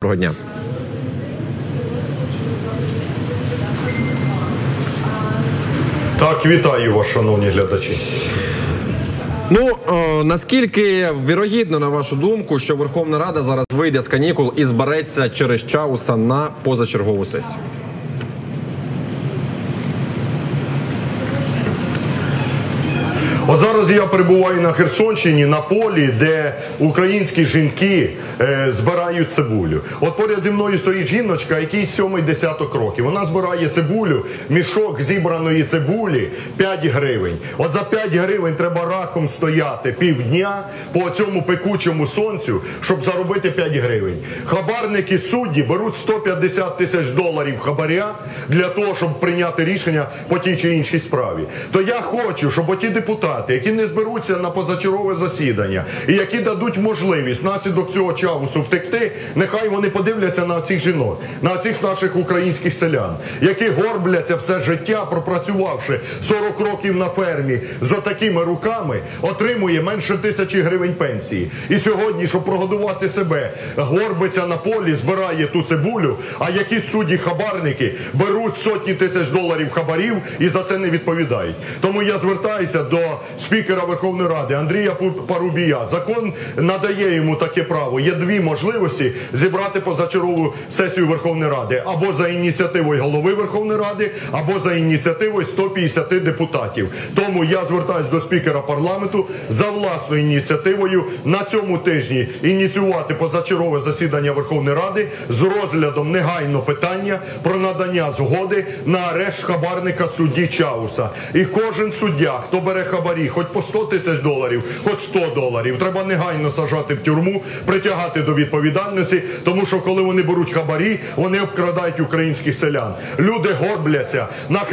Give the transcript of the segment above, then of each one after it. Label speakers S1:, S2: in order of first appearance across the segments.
S1: Доброго дня.
S2: Так, вітаю вас, шановні глядачі.
S1: Наскільки вірогідно, на вашу думку, що Верховна Рада зараз вийде з канікул і збереться через Чауса на позачергову сесію?
S2: От зараз я перебуваю на Херсонщині, на полі, де українські жінки збирають цибулю. От поряд зі мною стоїть жіночка, якій 7-й десяток років. Вона збирає цибулю, мішок зібраної цибулі 5 гривень. От за 5 гривень треба раком стояти півдня по цьому пекучому сонцю, щоб заробити 5 гривень. Хабарники судді беруть 150 тисяч доларів хабаря для того, щоб прийняти рішення по тій чи іншій справі. То я хочу, щоб оті депутати, які не зберуться на позачергове засідання і які дадуть можливість внаслідок цього Чаусу втекти, нехай вони подивляться на цих жінок, на цих наших українських селян, які горбляться все життя, пропрацювавши 40 років на фермі з отакими руками, отримує менше 1000 гривень пенсії. І сьогодні, щоб прогодувати себе, горбиться на полі, збирає ту цибулю, а якісь судді-хабарники беруть сотні тисяч доларів хабарів і за це не відповідають. Тому я звертаюся до спікера Верховної Ради Андрія Парубія. Закон надає йому таке право. Є дві можливості зібрати позачергову сесію Верховної Ради. Або за ініціативою голови Верховної Ради, або за ініціативою 150 депутатів. Тому я звертаюся до спікера парламенту за власною ініціативою на цьому тижні ініціювати позачергове засідання Верховної Ради з розглядом негайно питання про надання згоди на арешт хабарника судді Чауса. І кожен суддя, хто бере хабарі, хоч по 100 тисяч доларів, хоч 100 доларів, треба негайно саджати в тюрму, притягати до відповідальності, тому що коли вони беруть хабарі, вони обкрадають українських селян. Люди горбляться.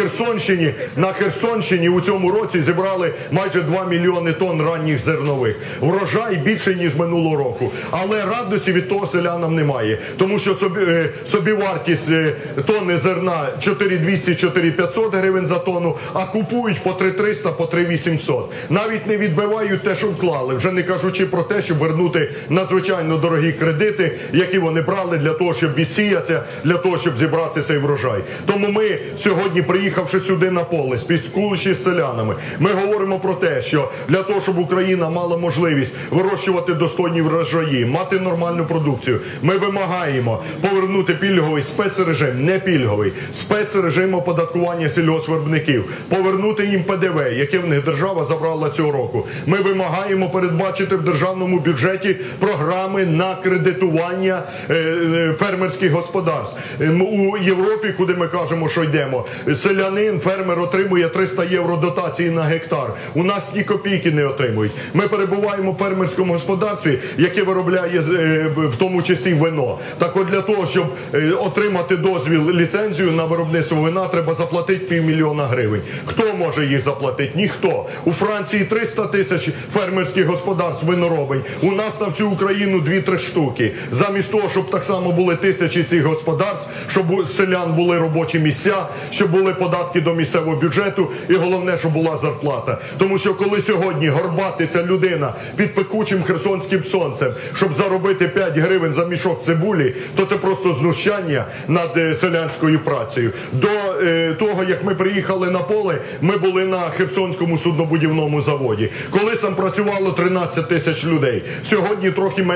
S2: На Херсонщині у цьому році зібрали майже 2 мільйони тонн ранніх зернових. Врожай більше, ніж минулого року. Але радості від того селянам немає. Тому що собівартість тонни зерна 4200-4500 гривень за тонну, а купують по 3300, по 3800. Навіть не відбивають те, що вклали, вже не кажучи про те, щоб вернути надзвичайно дорогі кредити, які вони брали для того, щоб відсіятися, для того, щоб зібрати цей врожай. Тому ми сьогодні, приїхавши сюди на поле, спілкуючись з селянами, ми говоримо про те, що для того, щоб Україна мала можливість вирощувати достойні врожаї, мати нормальну продукцію, ми вимагаємо повернути пільговий спецрежим, не пільговий, спецрежим оподаткування сільгоспвиробників, повернути їм ПДВ, яке в них держава забрала цього року. Ми вимагаємо передбачити в державному бюджеті програми на кредитування фермерських господарств. У Європі, куди ми кажемо, що йдемо, селянин, фермер отримує 300 євро дотації на гектар. У нас ні копійки не отримують. Ми перебуваємо в фермерському господарстві, яке виробляє в тому числі вино. Так от для того, щоб отримати дозвіл, ліцензію на виробництво вина, треба заплатити 500 000 гривень. Хто може їх заплатити? Ніхто. У Франції 300 тисяч фермерських господарств виноробень. У нас на всю Україну 2-3 штуки. Замість того, щоб так само були тисячі цих господарств, щоб у селян були робочі місця, щоб були податки до місцевого бюджету і головне, щоб була зарплата. Тому що коли сьогодні горбатиться людина під пекучим херсонським сонцем, щоб заробити 5 гривень за мішок цибулі, то це просто знущання над селянською працею. До того, як ми приїхали на поле, ми були на Херсонському суднобудівному заводі. Колись там працювало 13 тисяч людей. Сьогодні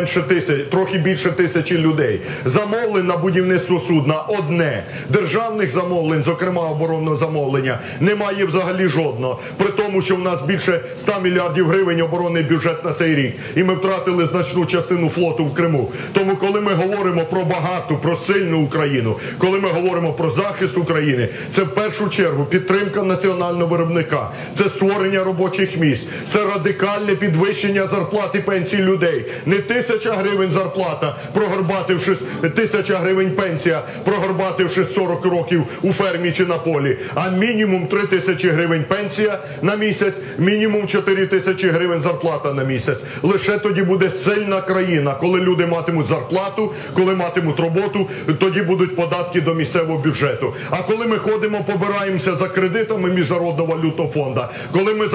S2: трохи більше тисячі людей. Замовлень на будівництво судна одне. Державних замовлень, зокрема оборонного замовлення, немає взагалі жодного. При тому, що в нас більше 100 мільярдів гривень оборонний бюджет на цей рік. І ми втратили значну частину флоту в Криму. Тому, коли ми говоримо про багату, про сильну Україну, коли ми говоримо про захист України, це в першу чергу підтримка національного виробника, це створення робочих місць, це радикальне підвищення зарплат і пенсій людей. Не 1000 гривень зарплата, прогорбатившись, 1000 гривень пенсія, прогорбатившись 40 років у фермі чи на полі, а мінімум 3000 гривень пенсія на місяць, мінімум 4000 гривень зарплата на місяць. Лише тоді буде сильна країна, коли люди матимуть зарплату, коли матимуть роботу, тоді будуть податки до місцевого бюджету. А коли ми ходимо, побираємося за кредитами Міжнародного валютного фонду, коли ми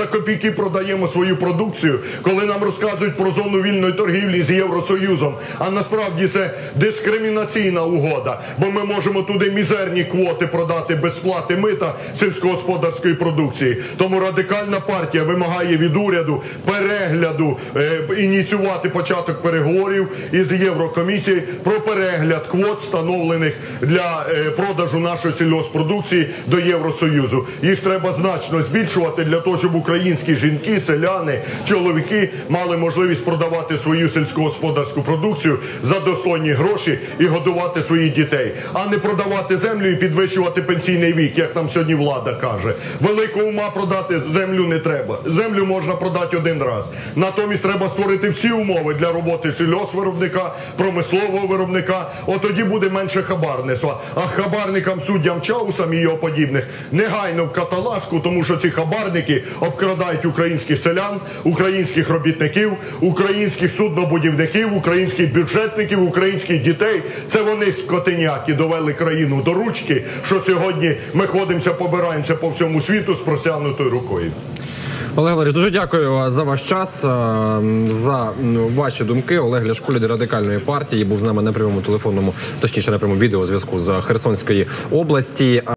S2: за копійки продаємо свою продукцію, коли нам розказують про зону вільної торгівлі з Євросоюзом, а насправді це дискримінаційна угода, бо ми можемо туди мізерні квоти продати без сплати мита сільськогосподарської продукції. Тому Радикальна партія вимагає від уряду перегляду, ініціювати початок переговорів із Єврокомісією про перегляд квот, встановлених для продажу нашої сільгоспродукції до Євросоюзу. Їх треба значно збільшувати для того, щоб українські жінки, селяни, чоловіки мали можливість продавати свою сільськогосподарську продукцію за достойні гроші і годувати своїх дітей, а не продавати землю і підвищувати пенсійний вік, як нам сьогодні влада каже. Великого ума продати землю не треба. Землю можна продати один раз. Натомість треба створити всі умови для роботи сільгоспвиробника, промислового виробника. От тоді буде менше хабарництва. А хабарникам, суддям Чаусам і його подібних негайно в каталажку, тому що ці хабарники обкрадають українських селян, українських робітників, українських суднобудівників, українських бюджетників, українських дітей. Це вони, скотиняки, довели країну до ручки, що сьогодні ми ходимося, побираємося по всьому світу з простягнутою рукою.
S1: Олег Валерійович, дуже дякую за ваш час, за ваші думки. Олег Ляшко, лідер Радикальної партії, був з нами на прямому телефонному, точніше на прямому відеозв'язку з Херсонської області.